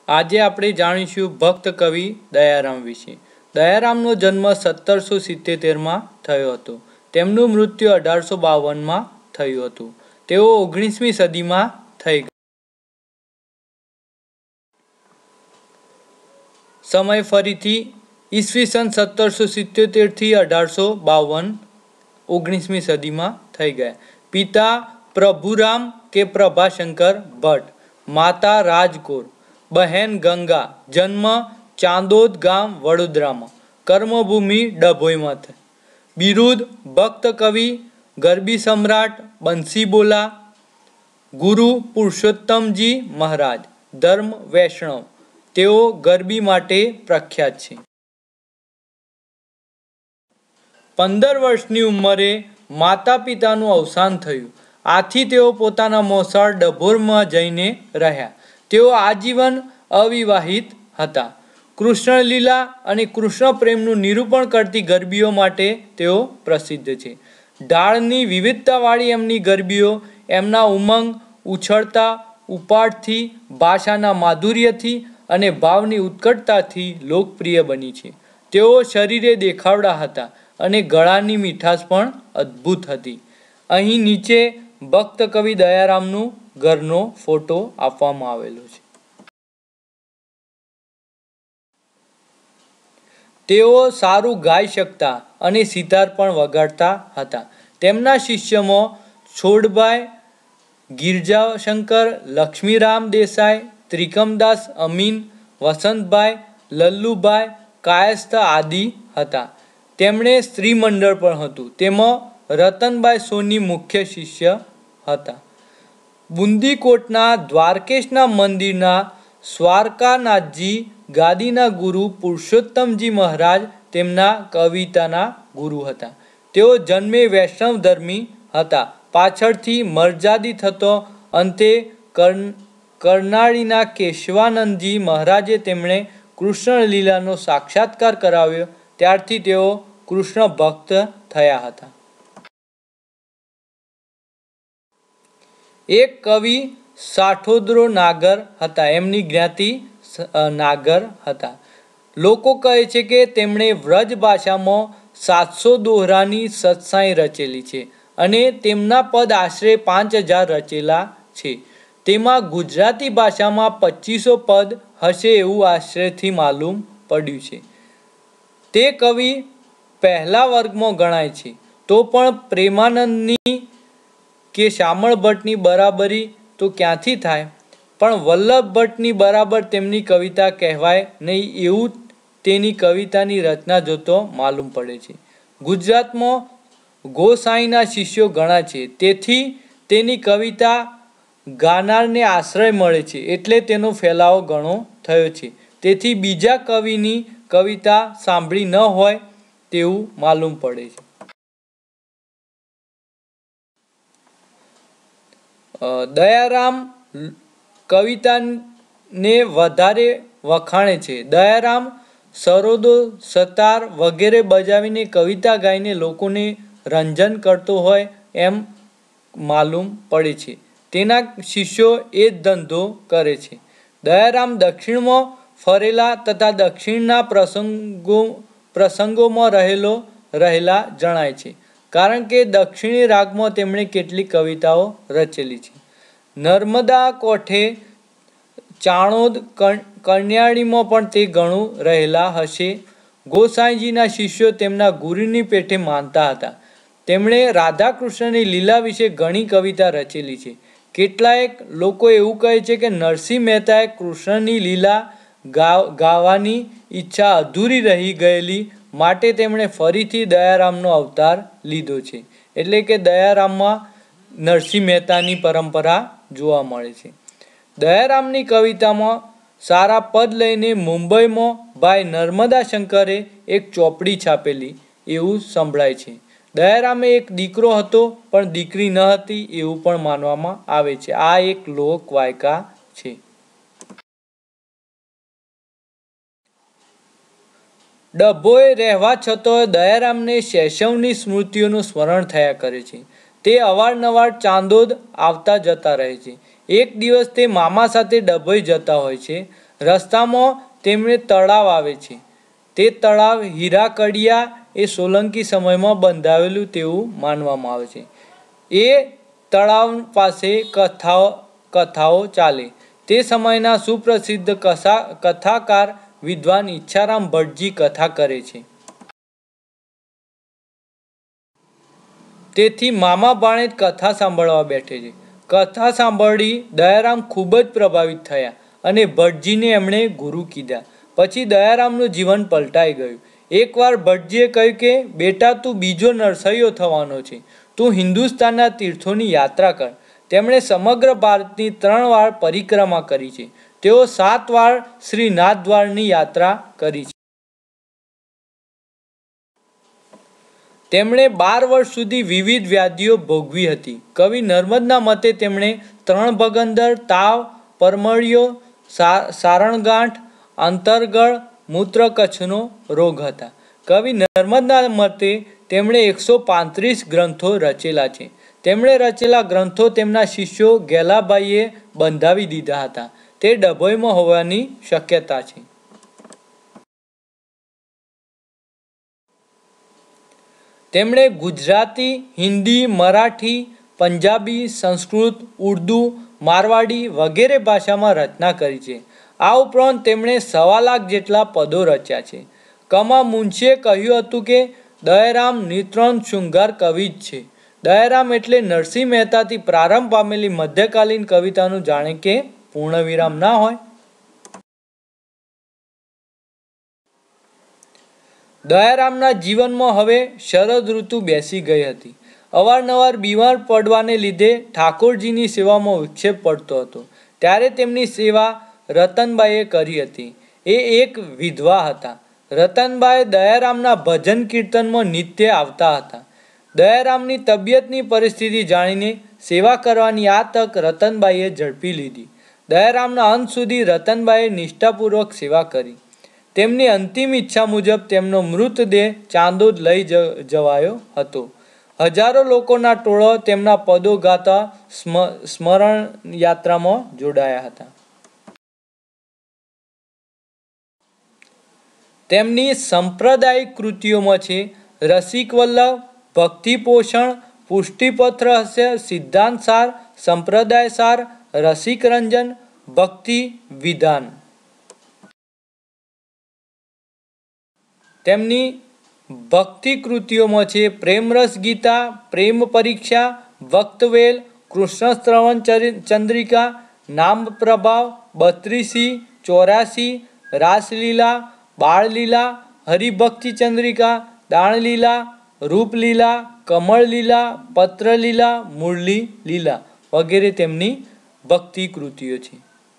આજે આપણે જાણીશું ભક્ત કવિ દયારામ વિશે। દયારામનો જન્મ 1777માં થયો હતો। તેમનું મૃત્યુ 1852માં થયું હતું। તેઓ 19મી સદીમાં થઈ ગયા। સમય ફરીથી ઈસવીસન 1777 થી 1852 19મી સદીમાં થઈ ગયા। પિતા પ્રભુરામ કે પ્રભાશંકર ભટ્ટ, માતા રાજકોર, બહેન ગંગા। જન્મ ચાંદોદ ગામ વડોદરામાં। કર્મભૂમિ ડભોઈમાં થઈ। બિરુદ ભક્ત કવિ, ગરબી સમ્રાટ, બંસીબોલા। ગુરુ પુરુષોત્તમજી મહારાજ। ધર્મ વૈષ્ણવ। તેઓ ગરબી માટે પ્રખ્યાત છે। 15 વર્ષની ઉંમરે માતા પિતાનું અવસાન થયું। આથી તેઓ પોતાના મોસાળ ડભોરમાં જઈને રહ્યા। તેઓ આજીવન અવિવાહિત હતા। કૃષ્ણ લીલા અને કૃષ્ણ પ્રેમનું નિરૂપણ કરતી ગરબીઓ માટે તેઓ પ્રસિદ્ધ છે। ઢાળની વિવિધતાવાળી એમની ગરબીઓ એમના ઉમંગ, ઉછળતા ઉપાડથી, ભાષાના માધુર્યથી અને ભાવની ઉત્કટતાથી લોકપ્રિય બની છે। તેઓ શરીરે દેખાવડા હતા અને ગળાની મીઠાશ પણ અદ્ભુત હતી। અહીં નીચે ભક્ત કવિ દયારામનું ઘરનો ફોટો આપવામાં આવેલો છે। તેઓ સારું ગાઈ શકતા અને સિતાર પણ વગાડતા હતા। તેમના શિષ્યમાં છોડભાઈ, ગિરજાશંકર, લક્ષ્મીરામ દેસાઈ, ત્રિકમદાસ અમીન, વસંતભાઈ, લલ્લુભાઈ, કાયસ્થ આદિ હતા। તેમણે સ્ત્રી મંડળ પણ હતું। તેમાં રતનભાઈ સોની મુખ્ય શિષ્ય હતા। બુંદીકોટના દ્વારકેશના મંદિરના દ્વારકાનાથજી ગાદીના ગુરુ પુરુષોત્તમજી મહારાજ તેમના કવિતાના ગુરુ હતા। તેઓ જન્મે વૈષ્ણવ ધર્મી હતા। પાછળથી મર્યાદિત થતો અંતે કરનાળીના કેશવાનંદજી મહારાજે તેમણે કૃષ્ણ લીલાનો સાક્ષાત્કાર કરાવ્યો। ત્યારથી તેઓ કૃષ્ણ ભક્ત થયા હતા। એક કવિ સાઠોદરો નાગર હતા। એમની જ્ઞાતિ નાગર હતા। લોકો કહે છે કે તેમણે વ્રજ ભાષામાં 700 દોહરાની સત્સાઈ રચેલી છે અને તેમના પદ આશરે 5000 રચેલા છે। તેમાં ગુજરાતી ભાષામાં 2500 પદ હશે એવું આશ્રયથી માલુમ પડ્યું છે। તે કવિ પહેલા વર્ગમાં ગણાય છે। તો પણ પ્રેમાનંદની કે શામળ ભટ્ટની બરાબરી તો ક્યાંથી થાય? પણ વલ્લભ ભટ્ટની બરાબર તેમની કવિતા કહેવાય નહીં એવું તેની કવિતાની રચના જોતો માલુમ પડે છે। ગુજરાતમાં ગોસાઈના શિષ્યો ઘણા છે, તેથી તેની કવિતા ગાનારને આશ્રય મળે છે એટલે તેનો ફેલાવો ઘણો થયો છે। તેથી બીજા કવિની કવિતા સાંભળી ન હોય તેવું માલુમ પડે છે। દયારામ કવિતાને વધારે વખાણે છે। દયારામ સરોદો, સતાર વગેરે બજાવીને કવિતા ગાઈને લોકોને રંજન કરતો હોય એમ માલુમ પડે છે। તેના શિષ્યો એ જ ધંધો કરે છે। દયારામ દક્ષિણમાં ફરેલા તથા દક્ષિણના પ્રસંગોમાં રહેલા જણાય છે, કારણ કે દક્ષિણી રાગમાં તેમણે કેટલીક કવિતાઓ રચેલી છે। નર્મદા કોઠે ચાણોદ કન્યાળીમાં પણ તે ઘણું રહેલા હશે। ગોસાઈજીના શિષ્યો તેમના ગુરુની પેઠે માનતા હતા। તેમણે રાધા કૃષ્ણની લીલા વિશે ઘણી કવિતા રચેલી છે। કેટલાક લોકો એવું કહે છે કે નરસિંહ મહેતાએ કૃષ્ણની લીલા ગાવાની ઈચ્છા અધૂરી રહી ગયેલી માટે તેમણે ફરીથી દયારામનો અવતાર લીધો છે। એટલે કે દયારામમાં નરસિંહ મહેતાની પરંપરા જોવા મળે છે। દયારામની કવિતામાં સારા પદ લઈને મુંબઈમાં ભાઈ નર્મદા શંકરે એક ચોપડી છાપેલી એવું સંભળાય છે। દયારામે એક દીકરો હતો પણ દીકરી ન હતી એવું પણ માનવામાં આવે છે। આ એક લોક વાયકા છે। ડભોઈ રહેવા છતાં દયારામને શૈશવની સ્મૃતિઓનું સ્મરણ થયા કરે છે। તે અવારનવાર ચાંદોદ આવતા જતા રહે છે। એક દિવસ તે મામા સાથે ડભોઈ જતા હોય છે। રસ્તામાં તેમને તળાવ આવે છે. તે તળાવ હીરાકડિયા એ સોલંકી સમયમાં બંધાવેલું તેવું માનવામાં આવે છે. એ તળાવ પાસે કથાઓ ચાલે. તે સમયના સુપ્રસિદ્ધ કથાકાર વિદ્વાન ઈચ્છારામ ભટ્ટજી કથા કરે છે. તેથી મામા ભાણેજ કથા સાંભળવા બેઠે છે. કથા સાંભળી દયારામ ખૂબ જ પ્રભાવિત થયા અને ભટ્ટજીને એમણે ગુરુ કીધા. પછી દયારામનું જીવન પલટાઈ ગયું. એકવાર ભટ્ટજીએ કહ્યું કે બેટા, તું બીજો નરસૈયો થવાનો છે. તું હિન્દુસ્તાનના તીર્થોની યાત્રા કર. તેમણે સમગ્ર ભારતની 3 વાર પરિક્રમા કરી છે. તેઓ 7 વાર શ્રી નાથદ્વારની યાત્રા કરી છે. તેમણે 12 વર્ષ સુધી વિવિધ વ્યાધિઓ ભોગવી હતી. કવિ નર્મદના મતે તેમણે 3 ભગંદર, તાવ, પરમળિયો, સારણગાંઠ, અંતરગળ, મૂત્રકચ્છનો રોગ હતા. કવિ નર્મદના મતે તેમણે 135 ગ્રંથો રચેલા છે. તેમણે રચેલા ગ્રંથો તેમના શિષ્યો ગેલાભાઈએ બંધાવી દીધા હતા. તે ડભોઈમાં હોવાની શક્યતા છે. તેમણે ગુજરાતી, હિન્દી, મરાઠી, પંજાબી, સંસ્કૃત, ઉર્દૂ, મારવાડી વગેરે ભાષામાં રચના કરી છે. આ ઉપરાંત તેમણે 1.25 લાખ જેટલા પદો રચ્યા છે. કમા મુનશીએ કહ્યું હતું કે દયારામ નિત્રંત શૃંગાર કવિ જ છે. દયારામ એટલે નરસિંહ મહેતાથી પ્રારંભ પામેલી મધ્યકાલીન કવિતાનું જાણે કે પૂર્ણવિરામ ના હોય. દયારામના જીવનમાં હવે શરદ ઋતુ બેસી ગઈ હતી. અવારનવાર બીમાર પડવાને લીધે ઠાકોરજીની સેવામાં વિક્ષેપ પડતો હતો. ત્યારે તેમની સેવા રતનબાઈએ કરી હતી. એ એક વિધવા હતા. રતનબાઈ દયારામના ભજન કીર્તનમાં નિત્ય આવતા હતા. દયારામની તબિયતની પરિસ્થિતિ જાણીને સેવા કરવાની આ તક રતનબાઈએ ઝડપી લીધી. દયારામના અંત સુધી રતનબાઈએ નિષ્ઠાપૂર્વક સેવા કરી. તેમની અંતિમ ઈચ્છા મુજબ તેમનો મૃતદેહ ચાંદોદ લઈ જવાયો હતો. હજારો લોકોના ટોળો તેમના પદો ગાતા સ્મરણ યાત્રામાં જોડાયા હતા. તેમની સાંપ્રદાયિક કૃતિઓમાં છે રસિક વલ્લભ, ભક્તિ પોષણ, પુષ્ટિપત્ર રહસ્ય, સિદ્ધાંત સાર, સંપ્રદાય સાર, રસિક રંજન, ભક્તિ વિધાન. તેમની ભક્તિ કૃતિઓમાં છે પ્રેમરસ ગીતા, પ્રેમ પરીક્ષા, ભક્તવેલ, કૃષ્ણ શ્રવણ ચંદ્રિકા, નામ પ્રભાવ, 32, 84, રાસલીલા, બાળલીલા, હરિભક્તિ ચંદ્રિકા, દાણલીલા, રૂપલીલા, કમળલીલા, પત્રલીલા, મુરલી લીલા વગેરે તેમની ભક્તિ કૃતિઓ છે.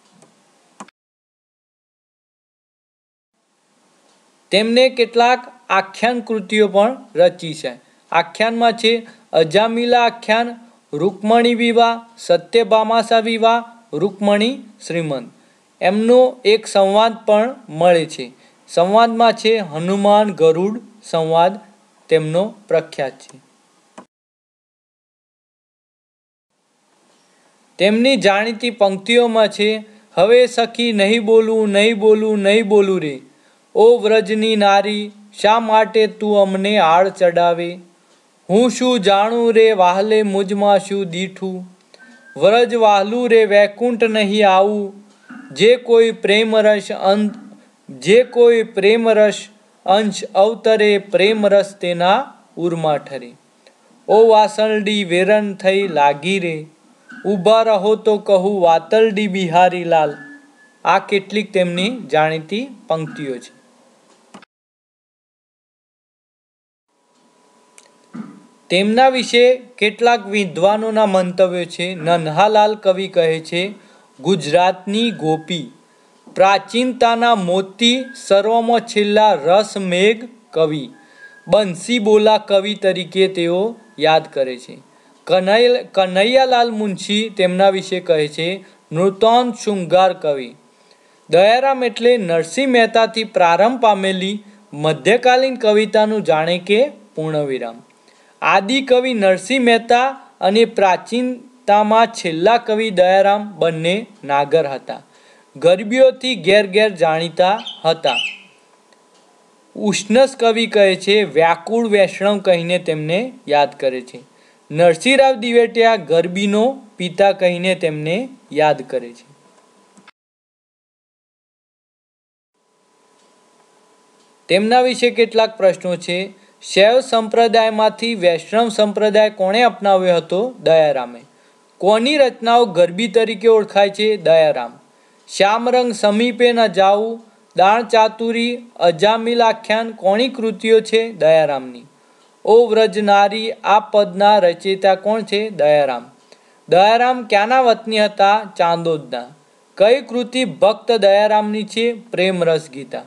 તેમને કેટલાક આખ્યાન કૃતિઓ પણ રચી છે. આખ્યાનમાં છે અજામિલા આખ્યાન, રૂકમણી વિવાહ, સત્યભામાસા વિવાહ, રૂકમણી શ્રીમંત. એમનો એક સંવાદ પણ મળે છે. સંવાદમાં છે હનુમાન ગરુડ સંવાદ તેમનો પ્રખ્યાત છે. તેમની જાણીતી પંક્તિઓમાં છે હવે સખી નહીં બોલું, નહીં બોલું, નહીં બોલું રે, ઓ વ્રજની નારી, શા માટે તું અમને આડ ચડાવે? હું શું જાણું રે વાહલે મુજમાં શું દીઠું? વ્રજ વાહલું રે વૈકુંઠ નહીં આવું, જે કોઈ પ્રેમ રસ અંશ અવતરે, પ્રેમ રસ તેના ઉરમાં ઠરે. ઓ વાસણડી વેરન થઈ લાગી રે, ઊભા રહો તો કહું વાતલડી બિહારી લાલ. આ કેટલીક તેમની જાણીતી પંક્તિઓ છે. તેમના વિશે કેટલાક વિદ્વાનોના મંતવ્યો છે. નન્હાલાલ કવિ કહે છે ગુજરાતની ગોપી, પ્રાચીનતાના મોતી, સર્વમાં છેલ્લા રસ મેઘ કવિ, બંસી બોલા કવિ તરીકે તેઓ યાદ કરે છે. કનૈયાલાલ મુનશી તેમના વિશે કહે છે નૃત્યાંત શૃંગાર કવિ. દયારામ એટલે નરસિંહ મહેતાથી પ્રારંભ પામેલી મધ્યકાલીન કવિતાનું જાણે કે પૂર્ણવિરામ. આદિ કવિ નરસિંહ મહેતા અને પ્રાચીનતામાં છેલ્લા કવિ દયારામ બંને નાગર હતા. ગરબીઓથી ઘેર ઘેર જાણીતા હતા. ઉષ્ણસ કવિ કહે છે વ્યાકુળ વૈષ્ણવ કહીને તેમને યાદ કરે છે. નરસિંહરાવ દિવેટિયા ગરબીનો પિતા કહીને તેમને યાદ કરે છે. તેમના વિશે કેટલાક પ્રશ્નો છે. શૈવ સંપ્રદાયમાંથી વૈષ્ણવ સંપ્રદાય કોણે અપનાવ્યો હતો? દયારામે. કોની રચનાઓ ગરબી તરીકે ઓળખાય છે? દયારામ. શ્યામરંગ સમીપે ન જાવું, દાણ ચાતુરી, અજામિલ આખ્યાન કોની કૃતિઓ છે? દયારામની. ઓ વ્રજ નારી આ પદના રચયિતા કોણ છે? દયારામ. દયારામ ક્યાંના વતની હતા? ચાંદોદના. કઈ કૃતિ ભક્ત દયારામની છે? પ્રેમ રસ ગીતા.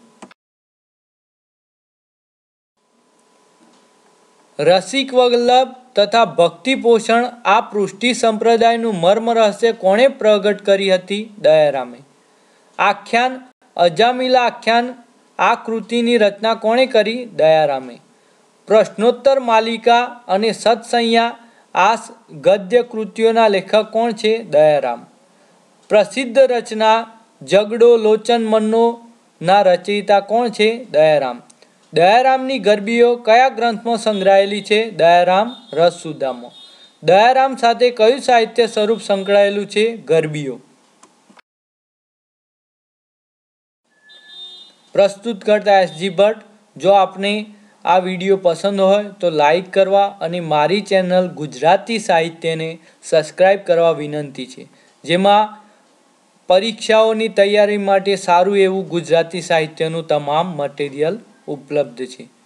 રસિક વલ્લભ તથા ભક્તિ પોષણ આ પૃષ્ટિ સંપ્રદાયનું મર્મ રહસ્ય કોણે પ્રગટ કરી હતી? દયારામે. આખ્યાન અજામિલા આખ્યાન આ કૃતિની રચના કોણે કરી? દયારામે. પ્રશ્નોત્તર માલિકા અને સત્સંયા આ ગદ્ય કૃતિઓના લેખક કોણ છે? દયારામ. પ્રસિદ્ધ રચના જગડો લોચન મન્નો ના રચયિતા કોણ છે? દયારામ. દયારામની ગરબીઓ કયા ગ્રંથમાં સંગ્રહાયેલી છે? દયારામ રસસુધામાં. દયારામ સાથે કયું સાહિત્ય સ્વરૂપ સંકળાયેલું છે? ગરબીઓ. પ્રસ્તુત કરતા એસજી ભટ્ટ. જો આપને આ વિડીયો પસંદ હોય તો લાઈક કરવા અને મારી ચેનલ ગુજરાતી સાહિત્યને સબસ્ક્રાઈબ કરવા વિનંતી છે, જેમાં પરીક્ષાઓની તૈયારી માટે સારું એવું ગુજરાતી સાહિત્યનું તમામ મટીરિયલ ઉપલબ્ધ છે.